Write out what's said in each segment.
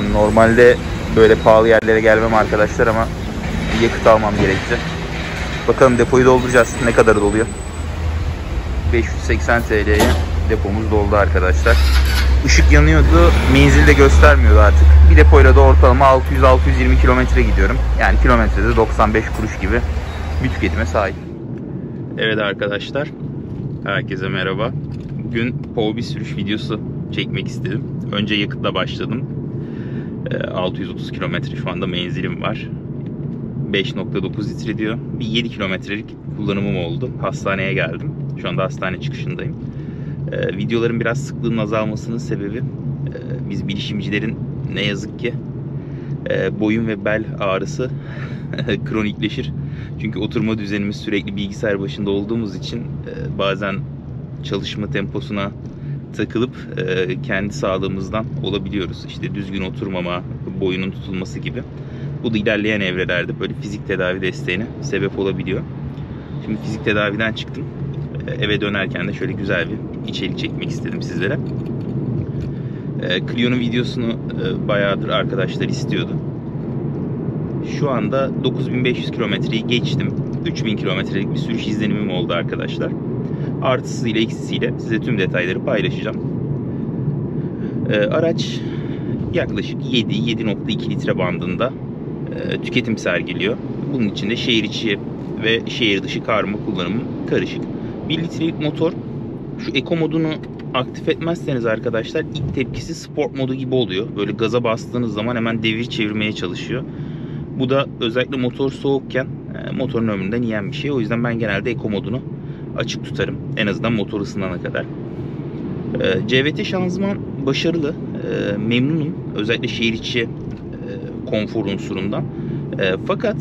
Normalde böyle pahalı yerlere gelmem arkadaşlar ama yakıt almam gerekti. Bakalım depoyu dolduracağız. Ne kadar doluyor? 580 TL'ye depomuz doldu arkadaşlar. Işık yanıyordu. Menzil de göstermiyordu artık. Bir depoyla da ortalama 600-620 kilometre gidiyorum. Yani kilometrede 95 kuruş gibi bir tüketime sahip. Evet arkadaşlar. Herkese merhaba. Bugün POV sürüş videosu çekmek istedim. Önce yakıtla başladım. 630 kilometre şu anda menzilim var. 5.9 litre diyor. Bir 7 kilometrelik kullanımım oldu. Hastaneye geldim. Şu anda hastane çıkışındayım. Videoların biraz sıklığının azalmasının sebebi biz bilişimcilerin ne yazık ki boyun ve bel ağrısı kronikleşir. Çünkü oturma düzenimiz sürekli bilgisayar başında olduğumuz için bazen çalışma temposuna takılıp kendi sağlığımızdan olabiliyoruz. İşte düzgün oturmama, boyunun tutulması gibi. Bu da ilerleyen evrelerde böyle fizik tedavi desteğine sebep olabiliyor. Şimdi fizik tedaviden çıktım. Eve dönerken de şöyle güzel bir içerik çekmek istedim sizlere. Clio'nun videosunu bayağıdır arkadaşlar istiyordu. Şu anda 9500 kilometreyi geçtim. 3000 kilometrelik bir sürüş izlenimim oldu arkadaşlar. Artısıyla eksisiyle size tüm detayları paylaşacağım. Araç yaklaşık 7-7.2 litre bandında tüketim sergiliyor. Bunun içinde şehir içi ve şehir dışı karma kullanımı karışık. 1 litrelik motor. Şu Eco modunu aktif etmezseniz arkadaşlar ilk tepkisi sport modu gibi oluyor. Böyle gaza bastığınız zaman hemen devir çevirmeye çalışıyor. Bu da özellikle motor soğukken motorun ömründen yiyen bir şey. O yüzden ben genelde Eco modunu açık tutarım. En azından motor ısınana kadar. CVT şanzıman başarılı. Memnunum. Özellikle şehir içi konfor unsurundan. Fakat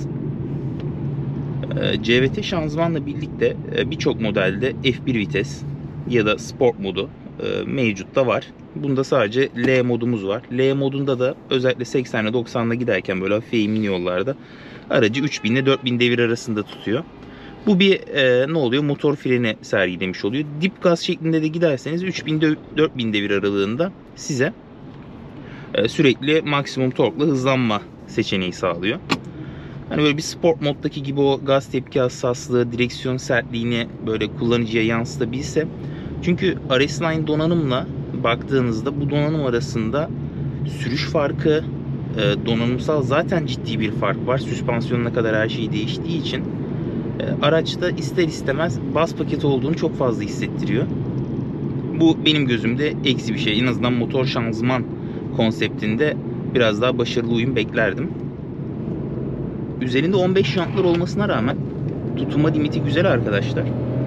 CVT şanzımanla birlikte birçok modelde F1 vites ya da sport modu mevcutta var. Bunda sadece L modumuz var. L modunda da özellikle 80 ile 90'la giderken böyle hafif eğimli yollarda aracı 3000 ile 4000 devir arasında tutuyor. Bu bir ne oluyor? Motor freni sergilemiş oluyor. Dip gaz şeklinde de giderseniz 3000-4000 devir aralığında size sürekli maksimum torkla hızlanma seçeneği sağlıyor. Hani böyle bir sport moddaki gibi o gaz tepki hassaslığı, direksiyon sertliğini böyle kullanıcıya yansıtabilse. Çünkü RS9 donanımla baktığınızda bu donanım arasında sürüş farkı, donanımsal zaten ciddi bir fark var. Süspansiyonuna kadar her şey değiştiği için araçta ister istemez baz paketi olduğunu çok fazla hissettiriyor. Bu benim gözümde eksi bir şey. En azından motor şanzıman konseptinde biraz daha başarılı uyum beklerdim. Üzerinde 15 jantlar olmasına rağmen tutulma limiti güzel arkadaşlar.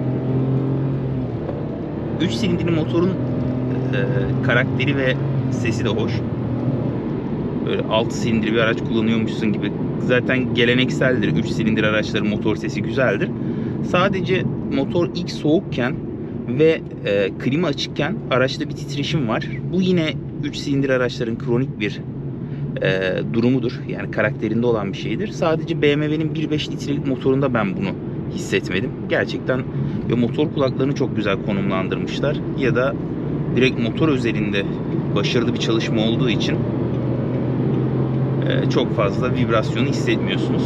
3 silindirli motorun karakteri ve sesi de hoş. Böyle 6 silindirli bir araç kullanıyormuşsun gibi. Zaten gelenekseldir. 3 silindir araçların motor sesi güzeldir. Sadece motor ilk soğukken ve klima açıkken araçta bir titreşim var. Bu yine 3 silindir araçların kronik bir durumudur. Yani karakterinde olan bir şeydir. Sadece BMW'nin 1.5 litrelik motorunda ben bunu hissetmedim. Gerçekten ya motor kulaklarını çok güzel konumlandırmışlar ya da direkt motor özelinde başarılı bir çalışma olduğu için çok fazla vibrasyonu hissetmiyorsunuz.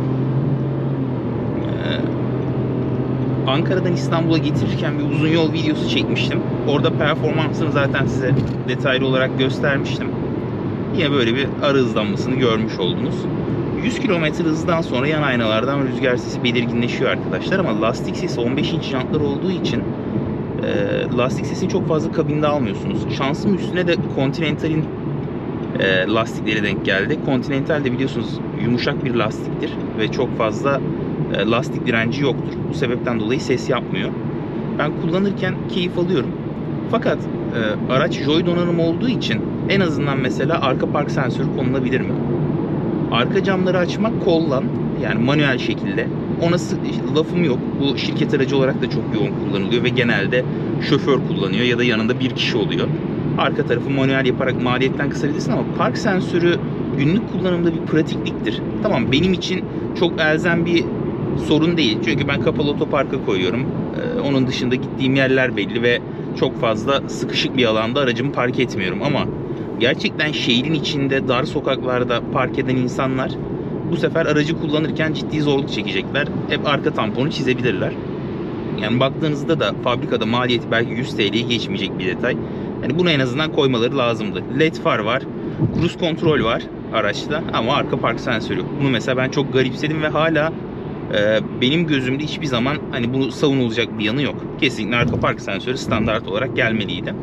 Ankara'dan İstanbul'a getirirken bir uzun yol videosu çekmiştim. Orada performansını zaten size detaylı olarak göstermiştim. Yine böyle bir ara hızlanmasını görmüş oldunuz. 100 km hızdan sonra yan aynalardan rüzgar sesi belirginleşiyor arkadaşlar. Ama lastik sesi 15 inç jantlar olduğu için lastik sesini çok fazla kabinde almıyorsunuz. Şansım üstüne de Continental'in lastikleri denk geldi. Continental de biliyorsunuz yumuşak bir lastiktir ve çok fazla lastik direnci yoktur. Bu sebepten dolayı ses yapmıyor. Ben kullanırken keyif alıyorum. Fakat araç Joy donanım olduğu için en azından mesela arka park sensörü konulabilir mi? Arka camları açmak kollan, yani manuel şekilde. Ona lafım yok. Bu şirket aracı olarak da çok yoğun kullanılıyor ve genelde şoför kullanıyor ya da yanında bir kişi oluyor. Arka tarafı manuel yaparak maliyetten kısabilirsin ama park sensörü günlük kullanımda bir pratikliktir. Tamam, benim için çok elzem bir sorun değil. Çünkü ben kapalı otoparka koyuyorum. Onun dışında gittiğim yerler belli ve çok fazla sıkışık bir alanda aracımı park etmiyorum ama gerçekten şehrin içinde dar sokaklarda park eden insanlar bu sefer aracı kullanırken ciddi zorluk çekecekler. Hep arka tamponu çizebilirler. Yani baktığınızda da fabrikada maliyeti belki 100 TL'ye geçmeyecek bir detay. Yani bunu en azından koymaları lazımdı. LED far var, cruise kontrol var araçta ama arka park sensörü yok. Bunu mesela ben çok garipsedim ve hala benim gözümde hiçbir zaman hani bunu savunulacak bir yanı yok. Kesinlikle arka park sensörü standart olarak gelmeliydi.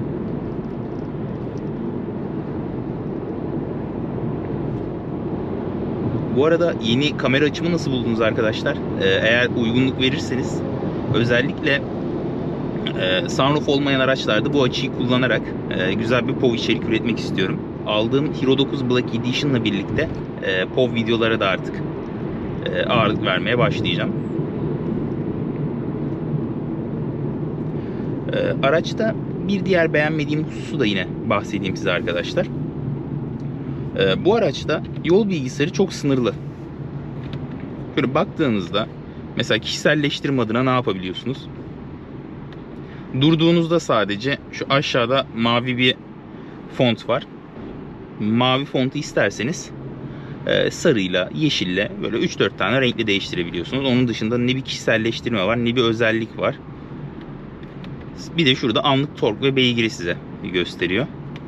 Bu arada yeni kamera açımı nasıl buldunuz arkadaşlar? Eğer uygunluk verirseniz özellikle sunroof olmayan araçlarda bu açıyı kullanarak güzel bir POV içerik üretmek istiyorum. Aldığım Hero 9 Black Edition'la birlikte POV videolara da artık ağırlık vermeye başlayacağım. Araçta bir diğer beğenmediğim hususu da yine bahsedeyim size arkadaşlar. Bu araçta yol bilgisayarı çok sınırlı. Böyle baktığınızda mesela kişiselleştirme adına ne yapabiliyorsunuz? Durduğunuzda sadece şu aşağıda mavi bir font var. Mavi fontu isterseniz sarıyla, yeşille böyle 3-4 tane renkli değiştirebiliyorsunuz. Onun dışında ne bir kişiselleştirme var ne bir özellik var. Bir de şurada anlık tork ve beygiri size gösteriyor.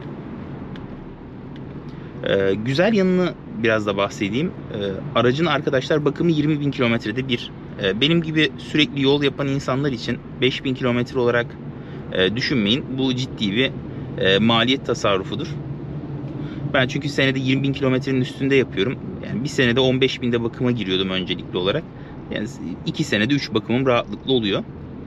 Güzel yanını biraz da bahsedeyim. Aracın arkadaşlar bakımı 20.000 kilometrede bir. Benim gibi sürekli yol yapan insanlar için 5.000 kilometre olarak düşünmeyin. Bu ciddi bir maliyet tasarrufudur. Ben çünkü senede 20.000 kilometrenin üstünde yapıyorum. Yani bir senede 15.000'de bakıma giriyordum öncelikli olarak. Yani 2 senede 3 bakımım rahatlıkla oluyor.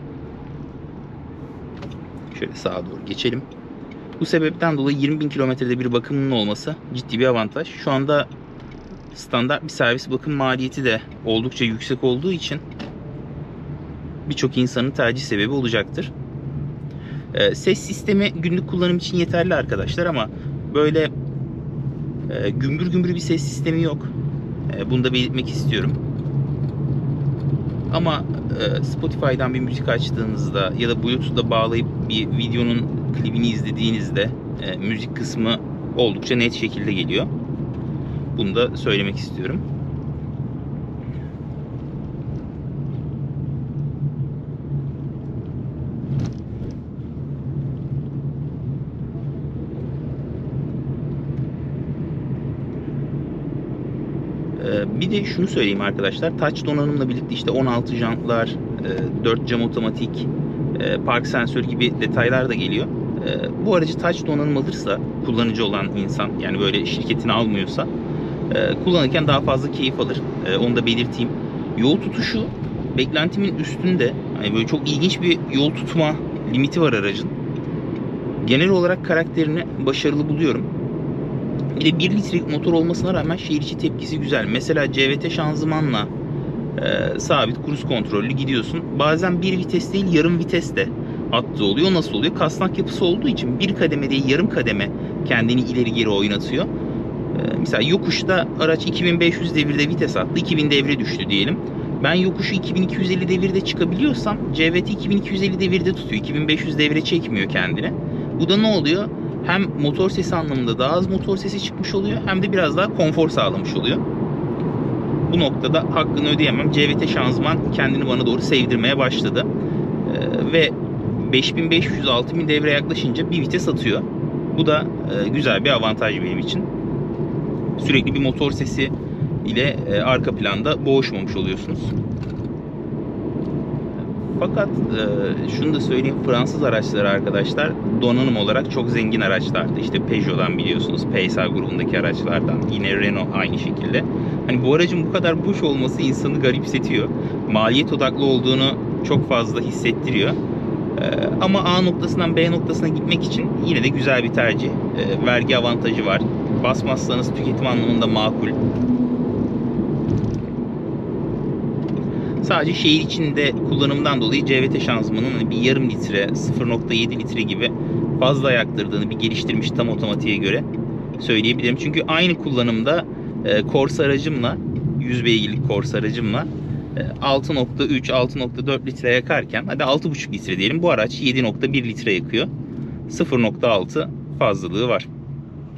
Şöyle sağa doğru geçelim. Bu sebepten dolayı 20.000 kilometrede bir bakımının olması ciddi bir avantaj. Şu anda standart bir servis bakım maliyeti de oldukça yüksek olduğu için birçok insanın tercih sebebi olacaktır. Ses sistemi günlük kullanım için yeterli arkadaşlar ama böyle gümbür gümbür bir ses sistemi yok. Bunu da belirtmek istiyorum. Ama Spotify'dan bir müzik açtığınızda ya da Bluetooth'la bağlayıp bir videonun klibini izlediğinizde müzik kısmı oldukça net şekilde geliyor. Bunu da söylemek istiyorum. Bir de şunu söyleyeyim arkadaşlar. Touch donanımla birlikte işte 16 jantlar, 4 cam otomatik, park sensörü gibi detaylar da geliyor. Bu aracı touch donanım alırsa kullanıcı olan insan, yani böyle şirketini almıyorsa kullanırken daha fazla keyif alır. Onu da belirteyim. Yol tutuşu beklentimin üstünde. Yani böyle çok ilginç bir yol tutma limiti var aracın. Genel olarak karakterini başarılı buluyorum. Bir de 1 litrelik motor olmasına rağmen şehir içi tepkisi güzel. Mesela CVT şanzımanla sabit cruise kontrollü gidiyorsun. Bazen bir vites değil yarım vites de attığı oluyor. Nasıl oluyor? Kasnak yapısı olduğu için bir kademe değil yarım kademe kendini ileri geri oynatıyor. Mesela yokuşta araç 2500 devirde vites attı. 2000 devre düştü diyelim. Ben yokuşu 2250 devirde çıkabiliyorsam CVT 2250 devirde tutuyor. 2500 devre çekmiyor kendine. Bu da ne oluyor? Hem motor sesi anlamında daha az motor sesi çıkmış oluyor hem de biraz daha konfor sağlamış oluyor. Bu noktada hakkını ödeyemem. CVT şanzıman kendini bana doğru sevdirmeye başladı. Ve 5500-6000 devre yaklaşınca bir vites atıyor. Bu da güzel bir avantaj benim için. Sürekli bir motor sesi ile arka planda boğuşmamış oluyorsunuz. Fakat şunu da söyleyeyim, Fransız araçları arkadaşlar donanım olarak çok zengin araçlardı. İşte Peugeot'dan biliyorsunuz, PSA grubundaki araçlardan, yine Renault aynı şekilde. Hani bu aracın bu kadar boş olması insanı garipsetiyor. Maliyet odaklı olduğunu çok fazla hissettiriyor. Ama A noktasından B noktasına gitmek için yine de güzel bir tercih. Vergi avantajı var. Basmazsanız tüketim anlamında makul. Sadece şehir içinde kullanımdan dolayı CVT şanzımanın bir yarım litre, 0.7 litre gibi fazla yaktırdığını bir geliştirmiş tam otomatiğe göre söyleyebilirim. Çünkü aynı kullanımda Corsa aracımla, 100 beygirlik Corsa aracımla 6.3, 6.4 litre yakarken, hadi 6.5 litre diyelim, bu araç 7.1 litre yakıyor. 0.6 fazlalığı var.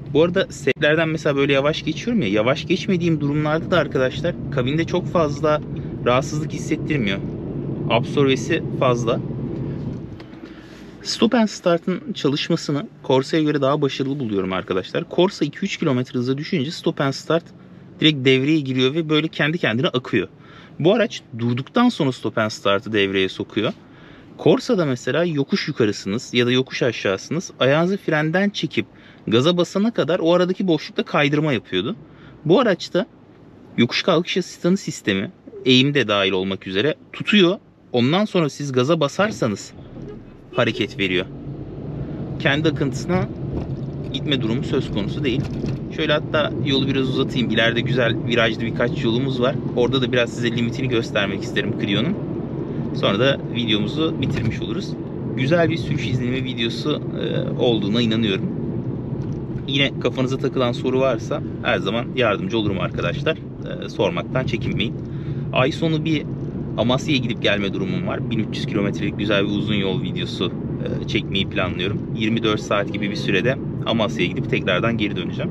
Bu arada setlerden mesela böyle yavaş geçiyorum ya. Yavaş geçmediğim durumlarda da arkadaşlar kabinde çok fazla rahatsızlık hissettirmiyor. Absorbesi fazla. Stop and Start'ın çalışmasını Corsa'ya göre daha başarılı buluyorum arkadaşlar. Corsa 2-3 km hıza düşünce Stop and Start direkt devreye giriyor ve böyle kendi kendine akıyor. Bu araç durduktan sonra Stop and Start'ı devreye sokuyor. Corsa'da mesela yokuş yukarısınız ya da yokuş aşağısınız. Ayağınızı frenden çekip gaza basana kadar o aradaki boşlukta kaydırma yapıyordu. Bu araçta yokuş kalkış asistanı sistemi, eğim de dahil olmak üzere tutuyor. Ondan sonra siz gaza basarsanız hareket veriyor. Kendi akıntısına gitme durumu söz konusu değil. Şöyle hatta yolu biraz uzatayım. İleride güzel virajlı birkaç yolumuz var. Orada da biraz size limitini göstermek isterim Clio'nun. Sonra da videomuzu bitirmiş oluruz. Güzel bir sürüş izlenimi videosu olduğuna inanıyorum. Yine kafanıza takılan soru varsa her zaman yardımcı olurum arkadaşlar. Sormaktan çekinmeyin. Ay sonu bir Amasya'ya gidip gelme durumum var. 1300 kilometrelik güzel bir uzun yol videosu çekmeyi planlıyorum. 24 saat gibi bir sürede Amasya'ya gidip tekrardan geri döneceğim.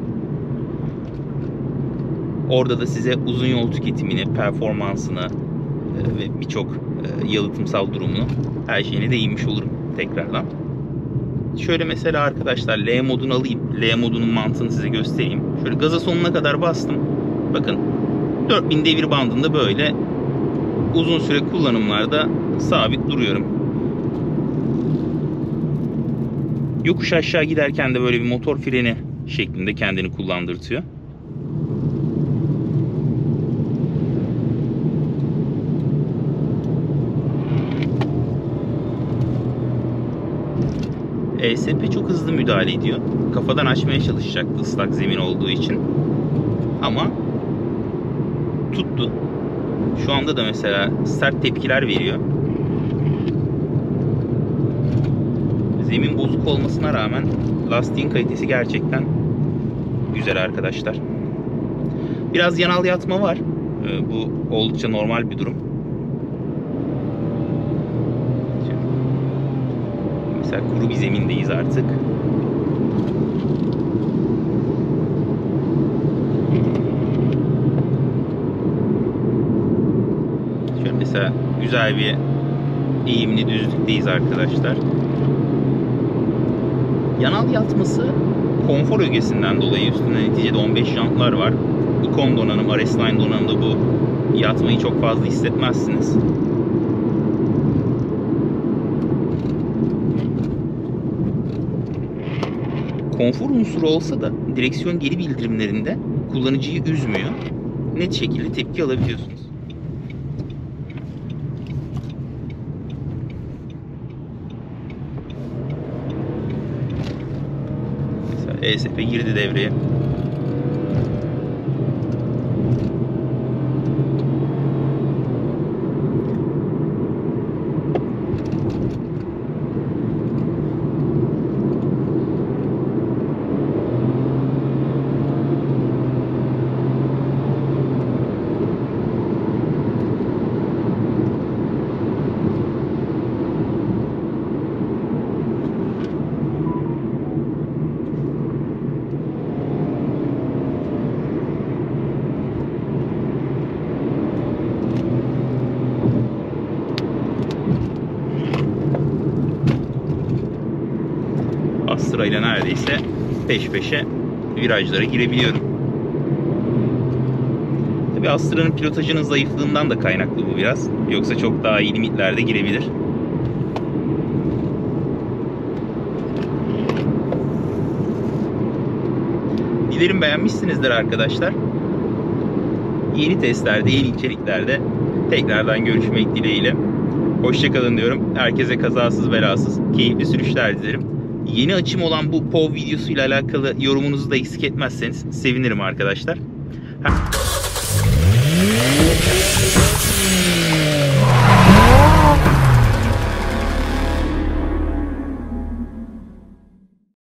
Orada da size uzun yol tüketimini, performansını ve birçok yalıtımsal durumunu, her şeyine değinmiş olurum tekrardan. Şöyle mesela arkadaşlar L modunu alayım. L modunun mantığını size göstereyim. Şöyle gaza sonuna kadar bastım. Bakın 4000 devir bandında böyle uzun süre kullanımlarda sabit duruyorum. Yokuş aşağı giderken de böyle bir motor freni şeklinde kendini kullandırtıyor. ESP çok hızlı müdahale ediyor. Kafadan açmaya çalışacaktı ıslak zemin olduğu için. Ama tuttu. Şu anda da mesela sert tepkiler veriyor. Zemin bozuk olmasına rağmen lastiğin kalitesi gerçekten güzel arkadaşlar. Biraz yanal yatma var. Bu oldukça normal bir durum. Mesela kuru bir zemindeyiz artık. Şöyle mesela güzel bir eğimli düzlükteyiz arkadaşlar. Yanal yatması konfor ögesinden dolayı üstünde neticede 15 jantlar var. Icon donanım, RS9 donanımda bu yatmayı çok fazla hissetmezsiniz. Konfor unsuru olsa da direksiyon geri bildirimlerinde kullanıcıyı üzmüyor. Net şekilde tepki alabiliyorsunuz. Mesela ESP girdi devreye. Sırayla neredeyse peş peşe virajlara girebiliyorum. Tabi Astra'nın pilotajının zayıflığından da kaynaklı bu biraz. Yoksa çok daha iyi limitlerde girebilir. Dilerim beğenmişsinizdir arkadaşlar. Yeni testlerde, yeni içeriklerde tekrardan görüşmek dileğiyle. Hoşça kalın diyorum. Herkese kazasız belasız keyifli sürüşler dilerim. Yeni açım olan bu POV videosuyla alakalı yorumunuzu da eksik etmezseniz sevinirim arkadaşlar.